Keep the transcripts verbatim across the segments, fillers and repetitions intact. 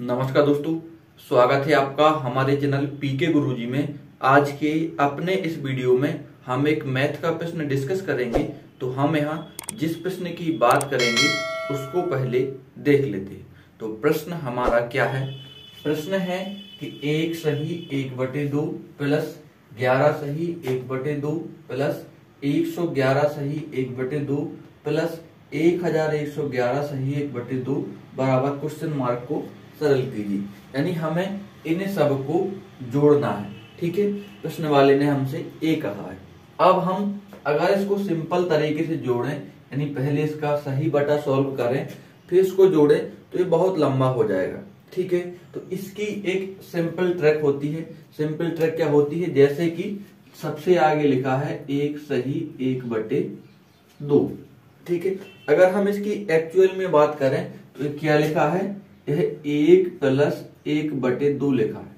नमस्कार दोस्तों, स्वागत है आपका हमारे चैनल पीके गुरुजी में। आज के अपने इस वीडियो में हम एक मैथ का प्रश्न डिस्कस करेंगे। तो हम यहाँ जिस प्रश्न की बात करेंगे उसको पहले देख लेते हैं। तो प्रश्न हमारा क्या है? प्रश्न है कि एक सही एक बटे दो प्लस ग्यारह सही एक बटे दो प्लस एक सौ ग्यारह सही एक बटे दो प्लस एक हजार एक सौ ग्यारह सही एक बटे दो बराबर क्वेश्चन मार्क को सरल कीजिए। यानी हमें इन सब को जोड़ना है। ठीक है, प्रश्न वाले ने हमसे ए कहा है। अब हम अगर इसको सिंपल तरीके से जोड़ें, यानी पहले इसका सही बटा सॉल्व करें फिर इसको जोड़ें, तो ये बहुत लंबा हो जाएगा। ठीक है, तो इसकी एक सिंपल ट्रिक होती है। सिंपल ट्रिक क्या होती है? जैसे कि सबसे आगे लिखा है एक सही एक बटे दो। ठीक है, अगर हम इसकी एक्चुअल में बात करें तो क्या लिखा है? यह एक प्लस एक बटे दो लिखा है।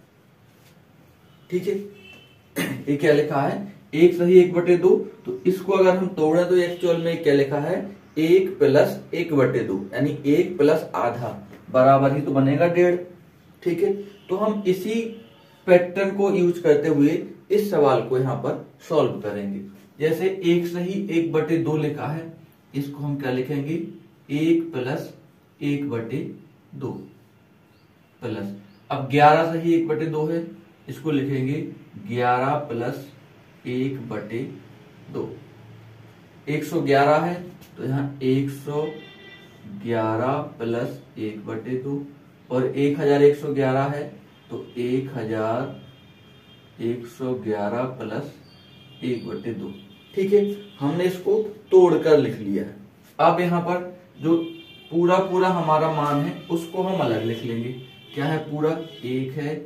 ठीक है, ये क्या लिखा है? एक सही एक बटे दो। तो इसको अगर हम तोड़ें तो एक्चुअल में क्या लिखा है? एक प्लस एक बटे दो, यानी एक प्लस आधा बराबर ही तो बनेगा डेढ़। ठीक है, तो हम इसी पैटर्न को यूज करते हुए इस सवाल को यहाँ पर सॉल्व करेंगे। जैसे एक सही एक बटे दो लिखा है, इसको हम क्या लिखेंगे? एक प्लस एक बटे दो प्लस, अब ग्यारह सही एक बटे दो है, इसको लिखेंगे ग्यारह प्लस एक बटे दो। एक सौ ग्यारह है तो यहाँ एक सौ ग्यारह प्लस एक बटे दो, और एक हजार एक सौ ग्यारह है तो एक हजार एक सौ ग्यारह प्लस एक बटे दो। ठीक है, हमने इसको तोड़कर लिख लिया है। अब यहाँ पर जो पूरा पूरा हमारा मान है उसको हम अलग लिख लेंगे। क्या है पूरा? एक है,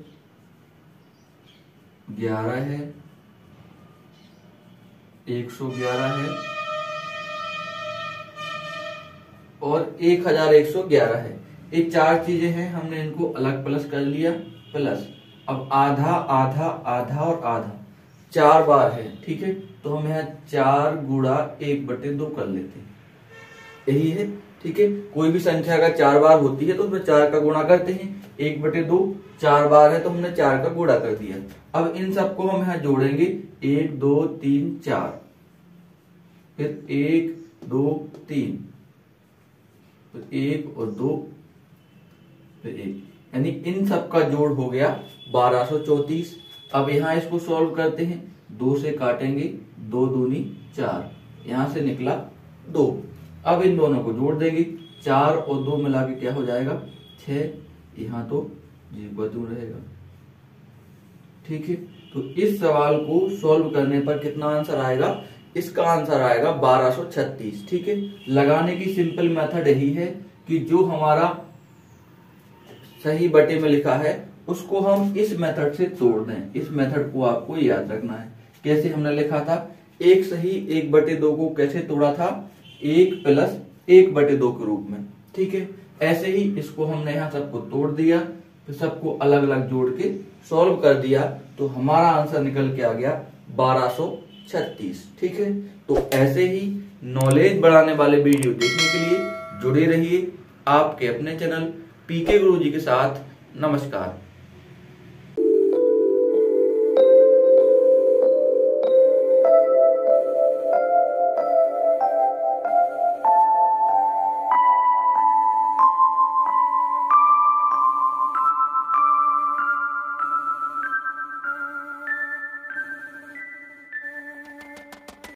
ग्यारह है, एक सौ ग्यारह है और एक हजार एक सौ ग्यारह है। ये चार चीजें हैं, हमने इनको अलग प्लस कर लिया। प्लस अब आधा आधा आधा और आधा चार बार है। ठीक है, तो हम यहाँ चार गुणा एक बटे दो कर लेते हैं, यही है। ठीक है, कोई भी संख्या अगर चार बार होती है तो उसमें चार का गुणा करते हैं। एक बटे दो चार बार है तो हमने चार का गुणा कर दिया। अब इन सबको हम यहाँ जोड़ेंगे, एक दो तीन चार, फिर एक दो तीन, फिर एक और दो, फिर एक, यानी इन सब का जोड़ हो गया बारह सौ चौतीस। अब यहाँ इसको सॉल्व करते हैं, दो से काटेंगे, दो दूनी चार, यहां से निकला दो। अब इन दोनों को जोड़ देंगे, चार और दो मिला के क्या हो जाएगा? छह, यहाँ तो जीरो दूर रहेगा। ठीक है, तो इस सवाल को सॉल्व करने पर कितना आंसर आएगा? इसका आंसर आएगा बारह सौ छत्तीस। ठीक है, लगाने की सिंपल मेथड यही है कि जो हमारा सही बटे में लिखा है उसको हम इस मेथड से तोड़ दें। इस मेथड को आपको याद रखना है। कैसे हमने लिखा था? एक सही एक बटे दो को कैसे तोड़ा था? एक प्लस एक बटे दो के रूप में। ठीक है, ऐसे ही इसको हमने यहाँ सबको तोड़ दिया, फिर सबको अलग अलग जोड़ के सॉल्व कर दिया, तो हमारा आंसर निकल के आ गया बारह सौ छत्तीस। ठीक है, तो ऐसे ही नॉलेज बढ़ाने वाले वीडियो देखने के लिए जुड़े रहिए आपके अपने चैनल पीके गुरुजी के साथ। नमस्कार।